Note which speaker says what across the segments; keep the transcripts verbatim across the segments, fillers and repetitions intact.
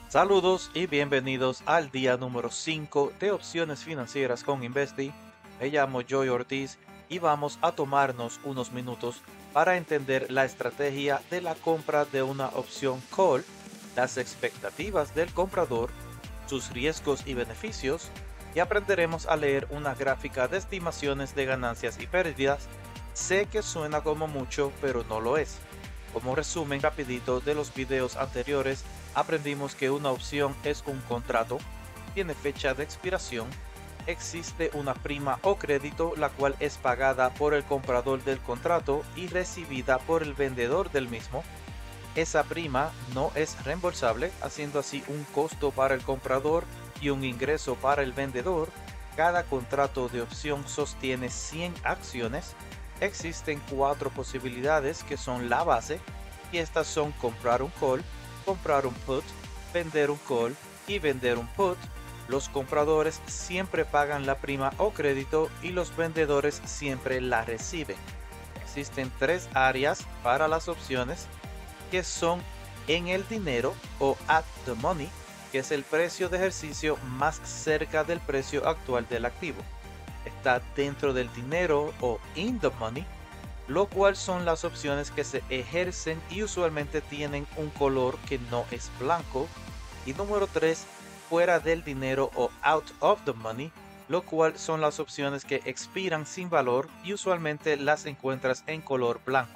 Speaker 1: Saludos y bienvenidos al día número cinco de opciones financieras con Investi. Me llamo Joy Ortiz y vamos a tomarnos unos minutos para entender la estrategia de la compra de una opción call, las expectativas del comprador, sus riesgos y beneficios, y aprenderemos a leer una gráfica de estimaciones de ganancias y pérdidas. Sé que suena como mucho, pero no lo es. Como resumen rapidito de los videos anteriores, aprendimos que una opción es un contrato, tiene fecha de expiración, existe una prima o crédito la cual es pagada por el comprador del contrato y recibida por el vendedor del mismo. Esa prima no es reembolsable, haciendo así un costo para el comprador y un ingreso para el vendedor. Cada contrato de opción sostiene cien acciones. Existen cuatro posibilidades que son la base, y estas son comprar un call, comprar un put, vender un call y vender un put. Los compradores siempre pagan la prima o crédito y los vendedores siempre la reciben. Existen tres áreas para las opciones, que son en el dinero o at the money, que es el precio de ejercicio más cerca del precio actual del activo. Está dentro del dinero o in the money, lo cual son las opciones que se ejercen y usualmente tienen un color que no es blanco. Y número tres, fuera del dinero o out of the money, lo cual son las opciones que expiran sin valor y usualmente las encuentras en color blanco.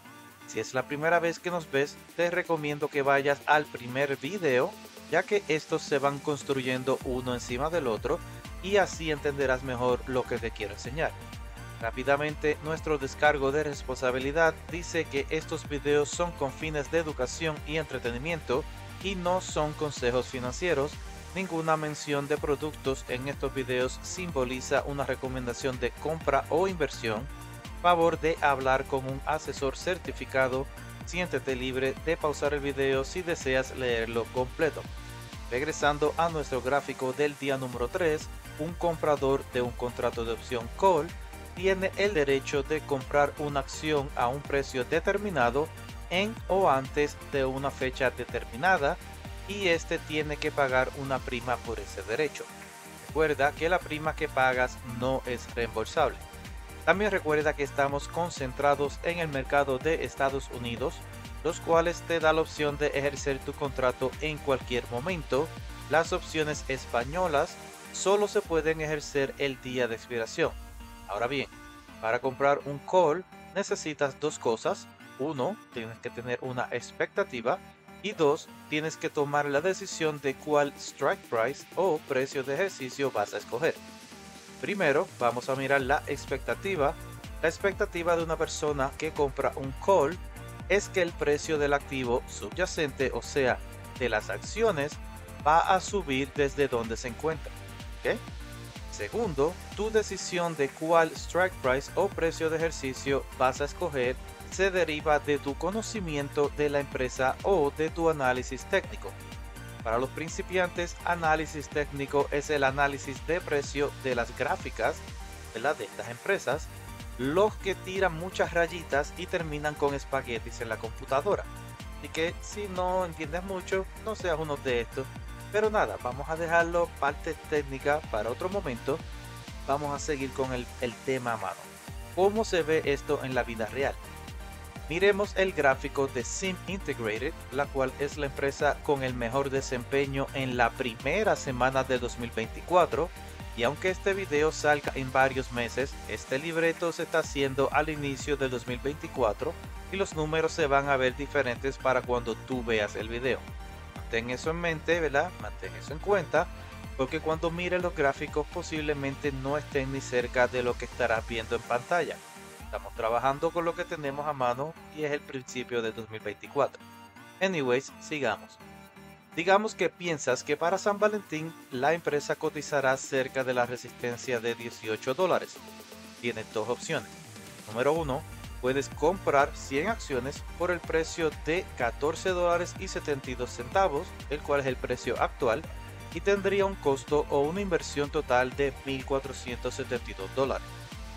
Speaker 1: Si es la primera vez que nos ves, te recomiendo que vayas al primer video, ya que estos se van construyendo uno encima del otro y así entenderás mejor lo que te quiero enseñar. Rápidamente, nuestro descargo de responsabilidad dice que estos videos son con fines de educación y entretenimiento y no son consejos financieros. Ninguna mención de productos en estos videos simboliza una recomendación de compra o inversión. Favor de hablar con un asesor certificado. Siéntete libre de pausar el video si deseas leerlo completo. Regresando a nuestro gráfico del día número tres, un comprador de un contrato de opción call tiene el derecho de comprar una acción a un precio determinado en o antes de una fecha determinada, y este tiene que pagar una prima por ese derecho. Recuerda que la prima que pagas no es reembolsable. También recuerda que estamos concentrados en el mercado de Estados Unidos, los cuales te da la opción de ejercer tu contrato en cualquier momento. Las opciones españolas solo se pueden ejercer el día de expiración. Ahora bien, para comprar un call necesitas dos cosas. Uno, tienes que tener una expectativa, y dos, tienes que tomar la decisión de cuál strike price o precio de ejercicio vas a escoger. Primero, vamos a mirar la expectativa. La expectativa de una persona que compra un call es que el precio del activo subyacente, o sea, de las acciones, va a subir desde donde se encuentra. ¿Okay? Segundo, tu decisión de cuál strike price o precio de ejercicio vas a escoger se deriva de tu conocimiento de la empresa o de tu análisis técnico. Para los principiantes, análisis técnico es el análisis de precio de las gráficas, ¿verdad?, de estas empresas, los que tiran muchas rayitas y terminan con espaguetis en la computadora. Así que si no entiendes mucho, no seas uno de estos. Pero nada, vamos a dejarlo parte técnica para otro momento. Vamos a seguir con el, el tema a mano. ¿Cómo se ve esto en la vida real? Miremos el gráfico de Sim Integrated, la cual es la empresa con el mejor desempeño en la primera semana de dos mil veinticuatro. Y aunque este video salga en varios meses, este libreto se está haciendo al inicio del dos mil veinticuatro y los números se van a ver diferentes para cuando tú veas el video. Mantén eso en mente, ¿verdad? Mantén eso en cuenta, porque cuando mires los gráficos posiblemente no estén ni cerca de lo que estarás viendo en pantalla. Estamos trabajando con lo que tenemos a mano y es el principio de dos mil veinticuatro. Anyways, sigamos. Digamos que piensas que para San Valentín la empresa cotizará cerca de la resistencia de dieciocho dólares. Tienes dos opciones. Número uno, puedes comprar cien acciones por el precio de catorce dólares y setenta y dos centavos, el cual es el precio actual, y tendría un costo o una inversión total de mil cuatrocientos setenta y dos dólares.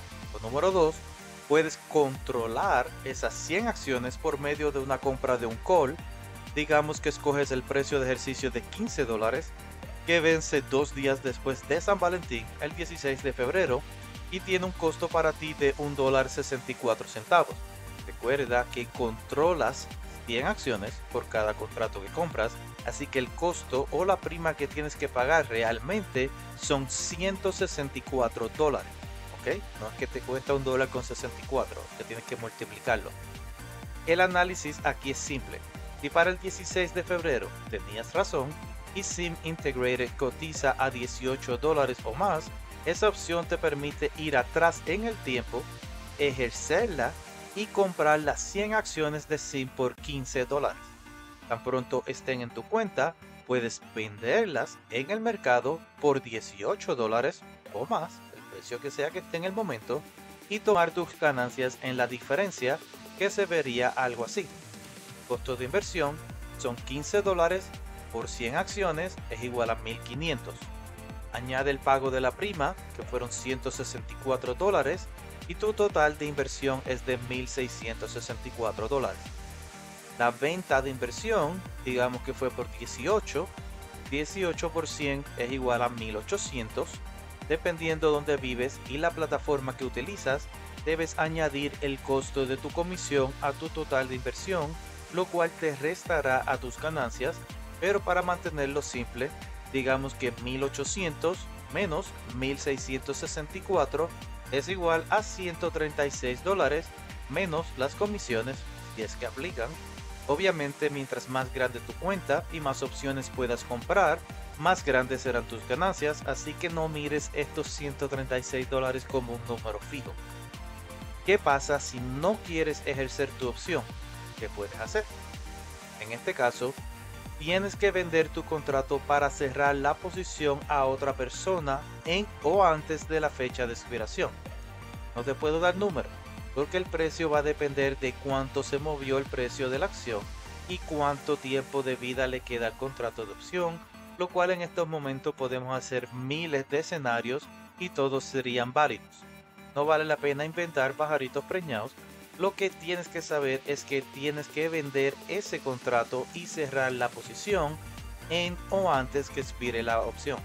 Speaker 1: O número dos, puedes controlar esas cien acciones por medio de una compra de un call digamos que escoges el precio de ejercicio de quince dólares, que vence dos días después de San Valentín, el dieciséis de febrero, y tiene un costo para ti de un dólar sesenta y cuatro centavos. Recuerda que controlas cien acciones por cada contrato que compras, así que el costo o la prima que tienes que pagar realmente son ciento sesenta y cuatro dólares. ¿Ok? No es que te cuesta un dólar con sesenta y cuatro, que tienes que multiplicarlo. El análisis aquí es simple. Si para el dieciséis de febrero tenías razón y Sim Integrated cotiza a dieciocho dólares o más, esa opción te permite ir atrás en el tiempo, ejercerla y comprar las cien acciones de Sim por quince dólares. Tan pronto estén en tu cuenta, puedes venderlas en el mercado por dieciocho dólares o más, el precio que sea que esté en el momento, y tomar tus ganancias en la diferencia, que se vería algo así. El costo de inversión son quince dólares por cien acciones, es igual a mil quinientos. Añade el pago de la prima, que fueron ciento sesenta y cuatro dólares, y tu total de inversión es de mil seiscientos sesenta y cuatro dólares. La venta de inversión, digamos que fue por dieciocho, dieciocho por cien es igual a mil ochocientos. Dependiendo donde vives y la plataforma que utilizas, debes añadir el costo de tu comisión a tu total de inversión, lo cual te restará a tus ganancias, pero para mantenerlo simple, digamos que mil ochocientos menos mil seiscientos sesenta y cuatro es igual a ciento treinta y seis dólares menos las comisiones, si es que aplican. Obviamente, mientras más grande tu cuenta y más opciones puedas comprar, más grandes serán tus ganancias, así que no mires estos ciento treinta y seis dólares como un número fijo. ¿Qué pasa si no quieres ejercer tu opción? ¿Qué puedes hacer? En este caso, tienes que vender tu contrato para cerrar la posición a otra persona en o antes de la fecha de expiración. No te puedo dar número, porque el precio va a depender de cuánto se movió el precio de la acción y cuánto tiempo de vida le queda al contrato de opción, lo cual en estos momentos podemos hacer miles de escenarios y todos serían válidos. No vale la pena inventar pajaritos preñados. Lo que tienes que saber es que tienes que vender ese contrato y cerrar la posición en o antes que expire la opción.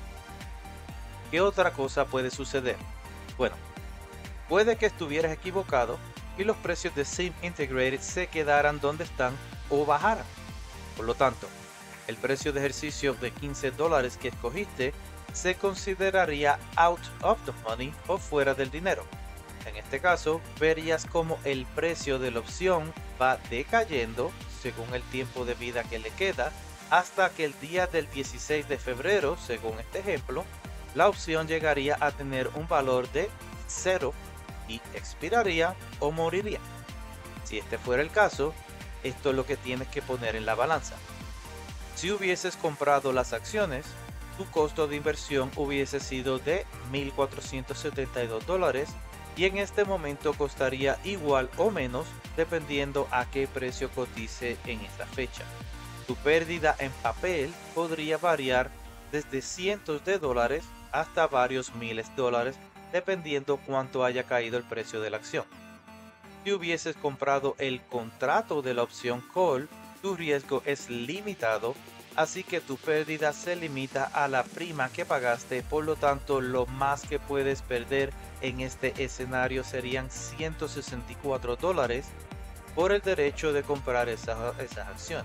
Speaker 1: ¿Qué otra cosa puede suceder? Bueno, puede que estuvieras equivocado y los precios de Sim Integrated se quedaran donde están o bajaran. Por lo tanto, el precio de ejercicio de quince dólares que escogiste se consideraría out of the money o fuera del dinero. En este caso, verías como el precio de la opción va decayendo según el tiempo de vida que le queda, hasta que el día del dieciséis de febrero, según este ejemplo, la opción llegaría a tener un valor de cero y expiraría o moriría. Si este fuera el caso, esto es lo que tienes que poner en la balanza. Si hubieses comprado las acciones, tu costo de inversión hubiese sido de mil cuatrocientos setenta y dos dólares y en este momento costaría igual o menos dependiendo a qué precio cotice en esta fecha. Tu pérdida en papel podría variar desde cientos de dólares hasta varios miles de dólares dependiendo cuánto haya caído el precio de la acción. Si hubieses comprado el contrato de la opción call, tu riesgo es limitado, así que tu pérdida se limita a la prima que pagaste, por lo tanto lo más que puedes perder en este escenario serían ciento sesenta y cuatro dólares por el derecho de comprar esas, esas acciones.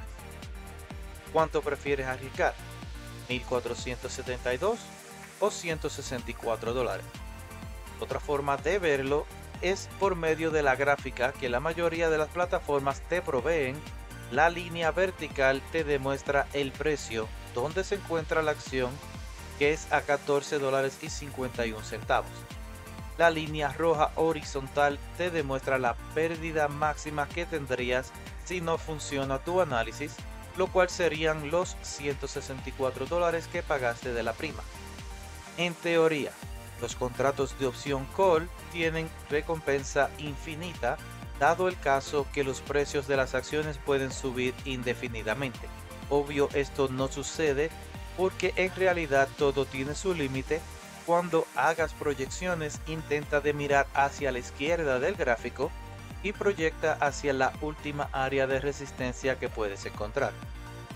Speaker 1: ¿Cuánto prefieres arriesgar? ¿mil cuatrocientos setenta y dos o ciento sesenta y cuatro dólares? Otra forma de verlo es por medio de la gráfica que la mayoría de las plataformas te proveen. La línea vertical te demuestra el precio donde se encuentra la acción, que es a catorce dólares y cincuenta y un centavos. La línea roja horizontal te demuestra la pérdida máxima que tendrías si no funciona tu análisis, lo cual serían los ciento sesenta y cuatro dólares que pagaste de la prima. En teoría, los contratos de opción call tienen recompensa infinita, dado el caso que los precios de las acciones pueden subir indefinidamente. Obvio, esto no sucede porque en realidad todo tiene su límite. Cuando hagas proyecciones, intenta de mirar hacia la izquierda del gráfico y proyecta hacia la última área de resistencia que puedes encontrar.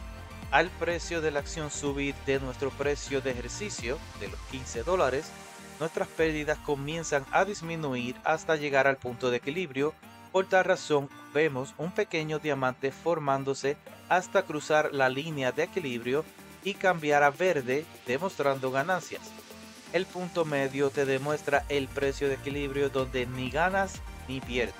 Speaker 1: Al precio de la acción subir de nuestro precio de ejercicio de los quince dólares, nuestras pérdidas comienzan a disminuir hasta llegar al punto de equilibrio. Por tal razón, vemos un pequeño diamante formándose hasta cruzar la línea de equilibrio y cambiar a verde, demostrando ganancias. El punto medio te demuestra el precio de equilibrio donde ni ganas ni pierdes.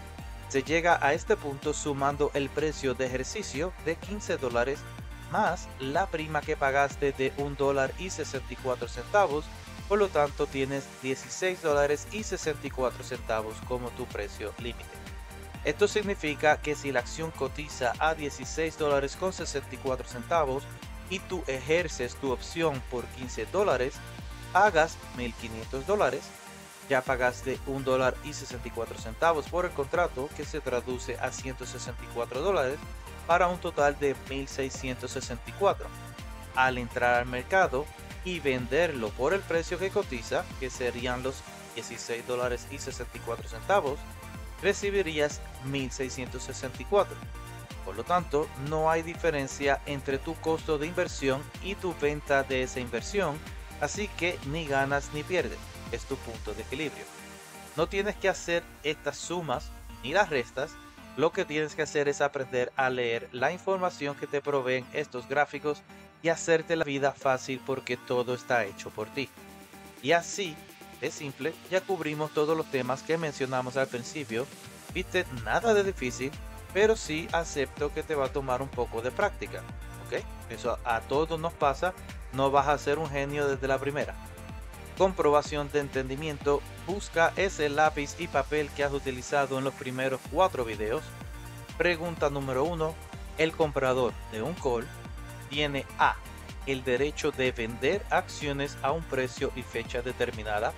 Speaker 1: Se llega a este punto sumando el precio de ejercicio de quince dólares más la prima que pagaste de un dólar y sesenta y cuatro centavos. Por lo tanto, tienes dieciséis dólares y sesenta y cuatro centavos como tu precio límite. Esto significa que si la acción cotiza a dieciséis dólares con sesenta y cuatro centavos y tú ejerces tu opción por quince dólares, pagas mil quinientos dólares. Ya pagaste un dólar y sesenta y cuatro centavos por el contrato, que se traduce a ciento sesenta y cuatro dólares, para un total de mil seiscientos sesenta y cuatro. Al entrar al mercado y venderlo por el precio que cotiza, que serían los dieciséis dólares y sesenta y cuatro centavos, recibirías mil seiscientos sesenta y cuatro. Por lo tanto, no hay diferencia entre tu costo de inversión y tu venta de esa inversión, así que ni ganas ni pierdes. Es tu punto de equilibrio. No tienes que hacer estas sumas ni las restas. Lo que tienes que hacer es aprender a leer la información que te proveen estos gráficos y hacerte la vida fácil, porque todo está hecho por ti. Y así de simple, ya cubrimos todos los temas que mencionamos al principio. Viste, nada de difícil, pero sí acepto que te va a tomar un poco de práctica. ¿Ok? Eso a todos nos pasa. No vas a ser un genio desde la primera. Comprobación de entendimiento. Busca ese lápiz y papel que has utilizado en los primeros cuatro videos. Pregunta número uno. El comprador de un call tiene A, el derecho de vender acciones a un precio y fecha determinada.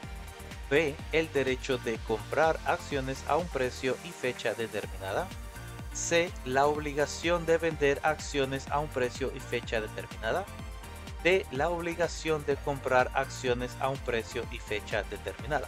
Speaker 1: B, el derecho de comprar acciones a un precio y fecha determinada. C, la obligación de vender acciones a un precio y fecha determinada. D, la obligación de comprar acciones a un precio y fecha determinada.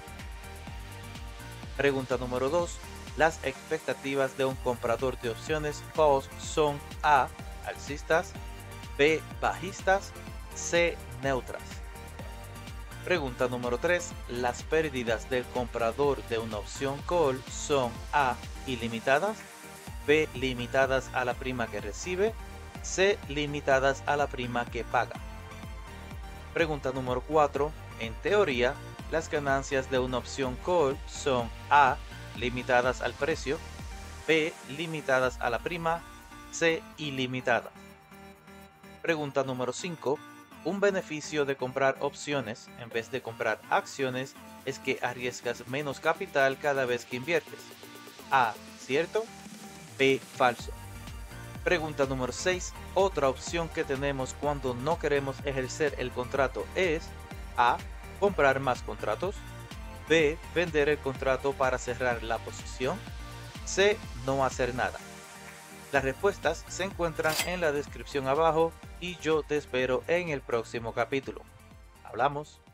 Speaker 1: Pregunta número dos. Las expectativas de un comprador de opciones calls son A, alcistas, B, bajistas, C, neutras. Pregunta número tres. Las pérdidas del comprador de una opción call son A, ilimitadas, B, limitadas a la prima que recibe, C, limitadas a la prima que paga. Pregunta número cuatro. En teoría, las ganancias de una opción call son A, limitadas al precio, B, limitadas a la prima, C, ilimitadas. Pregunta número cinco. Un beneficio de comprar opciones en vez de comprar acciones es que arriesgas menos capital cada vez que inviertes. A, cierto, B, falso. Pregunta número seis. Otra opción que tenemos cuando no queremos ejercer el contrato es A, comprar más contratos, B, vender el contrato para cerrar la posición, C, no hacer nada. Las respuestas se encuentran en la descripción abajo y yo te espero en el próximo capítulo. Hablamos.